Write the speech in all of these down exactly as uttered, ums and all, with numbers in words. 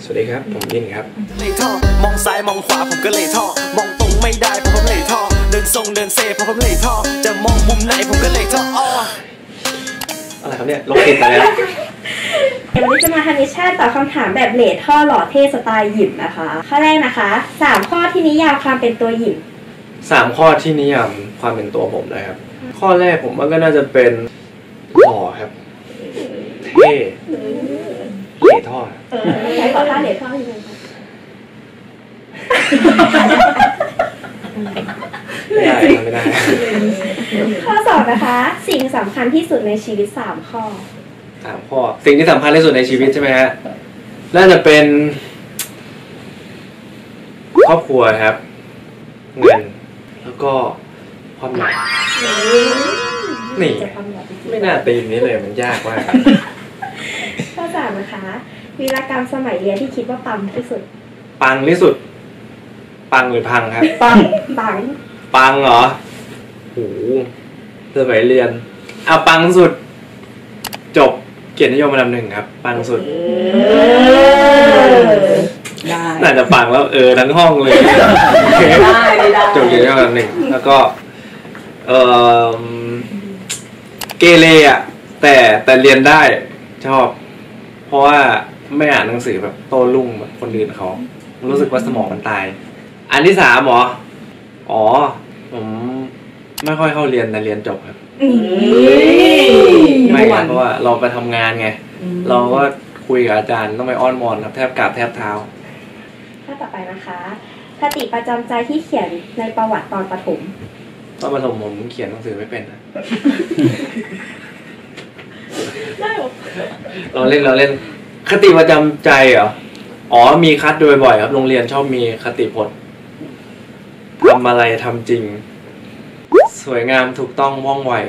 วัสดีครับผมยินครับเลยท่อมองซ้ายมองขวาผมก็เลยท่อมองตรงไม่ได้เพราะผมเลยท่อเดินทรงเดินเซเพราะผมเลยท่อจะมองมุมไหนผมก็เลยท่ออ้ออะไรครับเนี่ยลงติดไปแล้ววันนี้จะมาทำมิชชั่นตอบคำถามแบบเลทท่อหล่อเท่สไตล์หยิมนะคะข้อแรกนะคะสามข้อที่นิยามความเป็นตัวหยิมสามข้อที่นิยามความเป็นตัวผมนะครับข้อแรกผมว่าก็น่าจะเป็นหล่อครับเท่เหล่ท่อใช้ขอท่าเหล่ท่อยังไงคะไม่ได้ไม่ได้ข้อสองนะคะสิ่งสำคัญที่สุดในชีวิตสามข้อสามข้อสิ่งที่สำคัญที่สุดในชีวิตใช่ไหมฮะน่าจะเป็นครอบครัวครับเงินแล้วก็ความหนักนี่ไม่น่าตีนี้เลยมันยากมากข้อสามนะคะวีรกรรมสมัยเรียนที่คิดว่าปังที่สุดปังที่สุดปังหรือพังครับปังปังปังเหรอโหสมัยเรียนเอาปังสุดจบเกียรตินิยมอันดับหนึ่งครับปังสุดน่าจะปังแล้วเออทั้งห้องเลยจบเกียรตินิยมอันดับหนึ่งแล้วก็เออเกเรอ่ะแต่แต่เรียนได้ชอบเพราะว่าไม่อ่านหนังสือแบบโต้รุ่งแบบคนอื่นเขารู้สึกว่าสมองมันตายอันที่สามหรออ๋อผมไม่ค่อยเข้าเรียนแต่เรียนจบครับไม่ครับเพราะว่าเราไปทำงานไงเราก็คุยกับอาจารย์ต้องไปอ้อนวอนครับแทบกราบแทบเท้าข้อต่อไปนะคะคติประจำใจที่เขียนในประวัติตอนประถมตอนประถมผมเขียนหนังสือไม่เป็นนะเราเล่นเราเล่นคติประจำใจเหรออ๋อมีคัดโดยบ่อยครับโรงเรียนชอบมีคติพจน์ทำอะไรทำจริงสวยงามถูกต้องว่องไว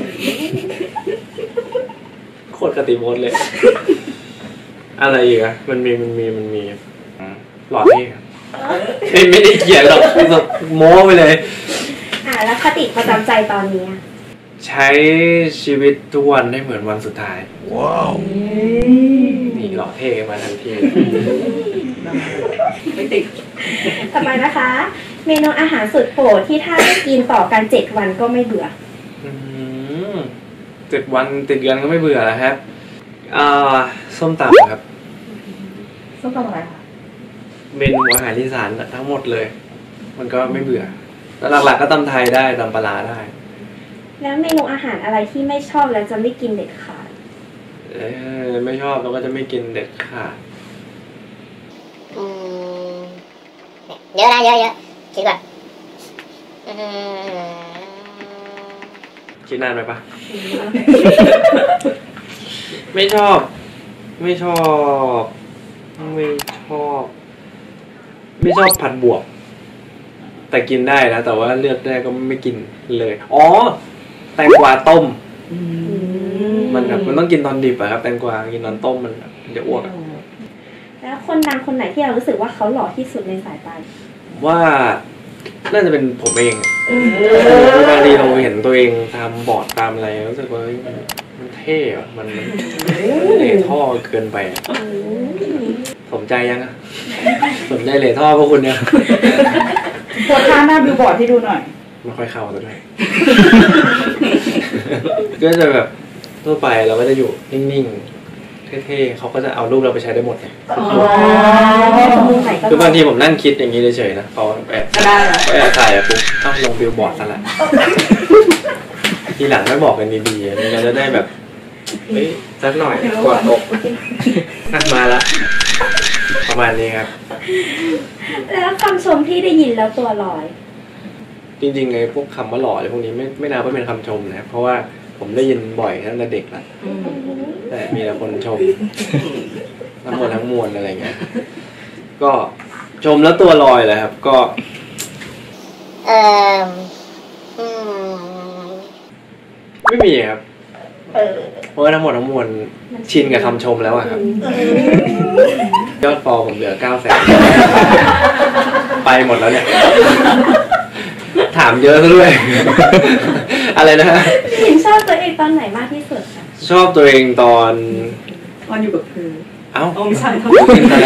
โคตรคติพจน์เลยอะไรอีกอะมันมีมันมีมันมีหลอดนี่ไม่ได้เขียนหรอกโม้ไปเลยอ่าแล้วคติประจำใจตอนนี้ใช้ชีวิตทุกวันให้เหมือนวันสุดท้ายว้าวนี่หล่อเท่มาทันทีไม่ติดต่อไปนะคะเมนูอาหารสุดโปรดที่ถ้าได้กินต่อกันเจ็ดวันก็ไม่เบื่อเจ็ดวันติดกันก็ไม่เบื่อแล้วครับอ่าส้มตำครับส้มตำอะไรคะเมนูอาหารอีสานทั้งหมดเลยมันก็ไม่เบื่อแล้วหลักๆก็ตำไทยได้ตำปลาได้แล้วเมนูอาหารอะไรที่ไม่ชอบแล้วจะไม่กินเด็ดขาดเออไม่ชอบเราก็จะไม่กินเด็ดขาดอืมเยอะนะเยอะเยอะคิดก่อนคิดนานไปปะ ไม่ชอบไม่ชอบไม่ชอบไม่ชอบผัดบวบแต่กินได้นะแต่ว่าเลือกได้ก็ไม่กินเลยอ๋อแตงกวาต้มมันแบบมันต้องกินตอนดิบอะครับแตงกวากินตอนต้มมันจะอ้วกแล้วคนดังคนไหนที่เรารู้สึกว่าเขาหล่อที่สุดในสายตาว่าน่าจะเป็นผมเองบางทีเราเห็นตัวเองตามบอร์ดตามอะไรรู้สึกว่ามันเท่อะมันเหล่ท่อเกินไปสนใจยังอะสนใจเหล่ท่อพวกคุณเนี่ยโพสท่าหน้าบิลบอร์ดให้ดูหน่อยไม่ค่อยเข้าตัวด้วยก็จะแบบทั่วไปเราก็จะอยู่นิ่งๆเท่ๆเขาก็จะเอารูปเราไปใช้ได้หมดคือบางทีผมนั่งคิดอย่างนี้เฉยๆนะเขาแอบแอบถ่ายอะปุ๊บต้องลงบิลบอร์ดซะละทีหลังไม่บอกกันดีๆมันจะได้แบบเฮ้ยสักหน่อยกดอกนักมาละประมาณนี้ครับแล้วคำชมที่ได้ยินแล้วตัวลอยจริงๆไงพวกคำว่าหล่ออะไรพวกนี้ไม่ไม่น่าว่าเป็นคำชมนะเพราะว่าผมได้ยินบ่อยตั้งแต่เด็กแล้วแต่มีแต่คนชมทั้งหมดทั้งมวลอะไรเงี้ยก็ชมแล้วตัวลอยเลยครับก็เออไม่มีครับเพราะว่าทั้งหมดทั้งมวลชินกับคำชมแล้วอะครับยอดฟอลผมเหลือเก้าแสนไปหมดแล้วเนี่ยถามเยอะซะด้วยอะไรนะฮะพี่หญิงชอบตัวเองตอนไหนมากที่สุดคะชอบตัวเองตอนตอนอยู่กับเธอเอ้าอ๋อไม่ใช่ครับกินอะไร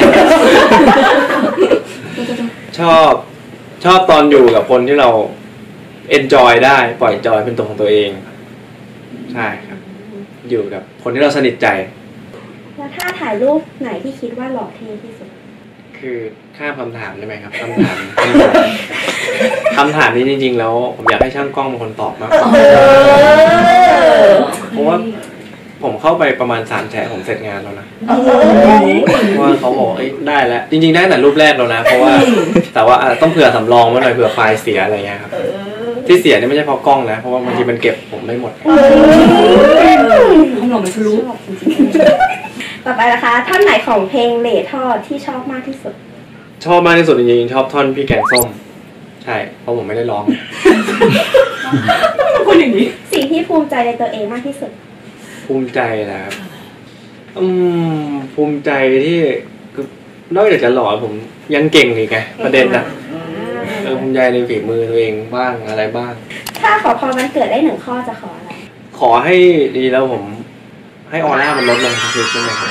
ชอบชอบตอนอยู่กับคนที่เราเอนจอยได้ปล่อยจอยเป็นตัวของตัวเองใช่ครับอยู่กับคนที่เราสนิทใจแล้วถ้าถ่ายรูปไหนที่คิดว่าหล่อเท่ที่สุดคือข้ามคำถามได้ไหมครับคำถามคำถามนี้จริงๆแล้วผมอยากให้ช่างกล้องเป็นคนตอบมากกว่าเพราะว่าผมเข้าไปประมาณสามแฉะผมเสร็จงานแล้วนะเพราะว่าเขาบอกเอ้ยได้แล้วจริงๆได้แต่รูปแรกแล้วนะเพราะว่าแต่ว่าต้องเผื่อสำรองไว้หน่อยเผื่อไฟล์เสียอะไรเงี้ยครับที่เสียนี่ไม่ใช่เพราะกล้องนะเพราะว่าบางทีมันเก็บผมไม่หมดห้องเราไม่ทะลุต่อไปนะคะท่อนไหนของเพลงเหล่ทอดที่ชอบมากที่สุดชอบมากที่สุดจริงๆชอบท่อนพี่แกงส้มใช่เพราะผมไม่ได้ร้องคนอย่างนี้สิ่งที่ภูมิใจในตัวเองมากที่สุดภูมิใจนะครับอืมภูมิใจที่นอกจากจะหล่อผมยังเก่งอีกไงประเด็นน่ะเออภูมิใจในฝีมือตัวเองบ้างอะไรบ้างถ้าขอพรวันเกิดได้หนึ่งข้อจะขออะไรขอให้ดีแล้วผมให้ออร่ามันลดลงทุกๆใช่ไหมครับ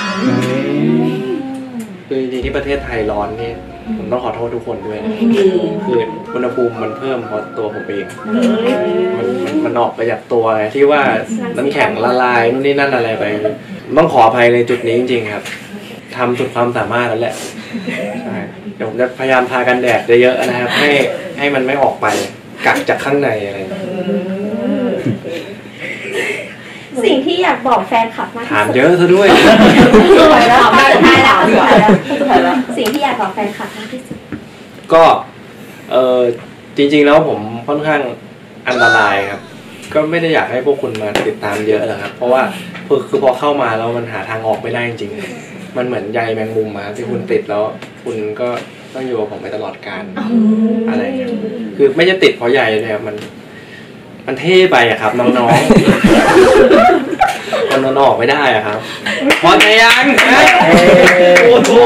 คือจริงๆที่ประเทศไทยร้อนนี่ผมต้องขอโทษทุกคนด้วยนะคืออุณหภูมิมันเพิ่มเพราะตัวผมเองมันมันมันออกไปจากตัวที่ว่าน้ำแข็งละลายนู่นนี่นั่นอะไรไปต้องขออภัยในจุดนี้จริงๆครับทำสุดความสามารถแล้วแหละใช่เดี๋ยวผมจะพยายามทากันแดดเยอะๆนะครับให้ให้มันไม่ออกไปกักจากข้างในอะไรสิ่งที่อยากบอกแฟนคลับมากถามเยอะซะด้วยถามแล้วถามแล้วสิ่งที่อยากบอกแฟนคลับมากที่สุดก็เออจริงๆแล้วผมค่อนข้างอันตรายครับก็ไม่ได้อยากให้พวกคุณมาติดตามเยอะหรอกครับเพราะว่าคือพอเข้ามาแล้วมันหาทางออกไม่ได้จริงๆมันเหมือนใยแมงมุมมาที่คุณติดแล้วคุณก็ต้องอยู่กับผมไปตลอดกาลอะไรเงี้ยคือไม่จะติดเพราะใยเลยครับมันมันเท่ไปอะครับน้องๆมันมันออกไม่ได้อะครับพอใจยังโอ้โห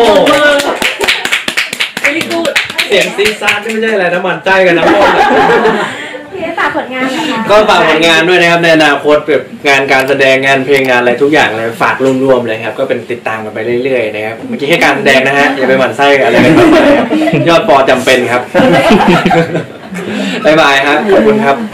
เสียงซีซ่าที่ไม่ใช่อะไรนะมันใจกันนะพวกฝากผลงานนะคะก็ฝากผลงานด้วยนะครับในอนาคตแบบงานการแสดงงานเพลงงานอะไรทุกอย่างเลยฝากรวมๆเลยครับก็เป็นติดตามกันไปเรื่อยๆนะครับเมื่อกี้แค่การแสดงนะฮะอย่าไปหมั่นไส้อะไรกันยอดปอจำเป็นครับบ๊ายบายครับขอบคุณครับ